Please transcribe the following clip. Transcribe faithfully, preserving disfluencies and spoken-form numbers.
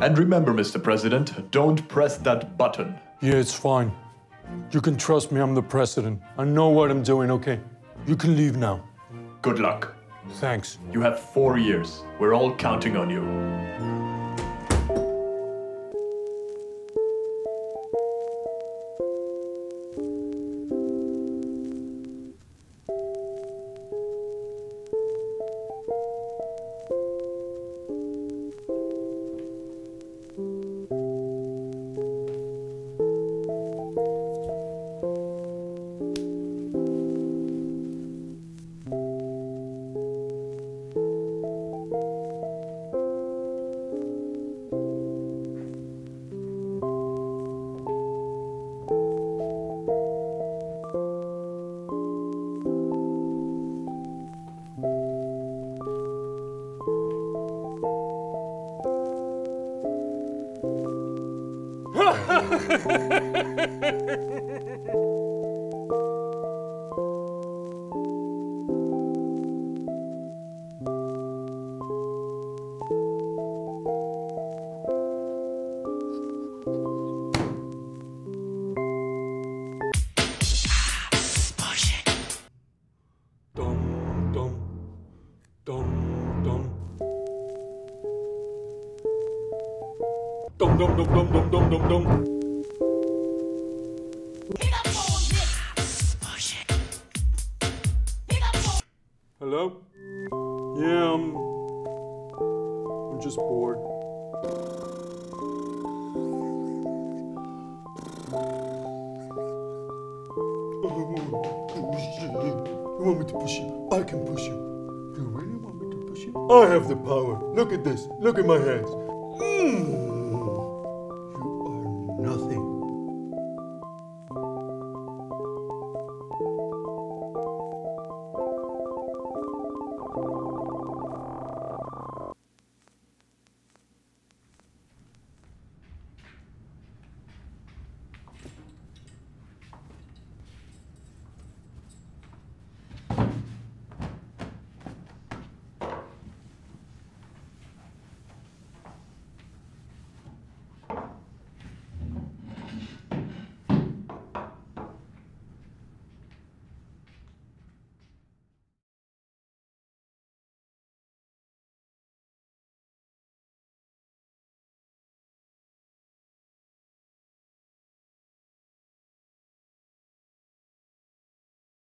And remember, Mister President, don't press that button. Yeah, it's fine. You can trust me, I'm the president. I know what I'm doing, okay? You can leave now. Good luck. Thanks. You have four years. We're all counting on you. Dum, dum, dum, dum. Dum, dum, dum, dum, dum, dum, dum, dum. Hello? Yeah, I'm... I'm just bored. You want me to push you? I can push you. You really want me to push you? I have the power. Look at this. Look at my hands. Mm. You are nothing.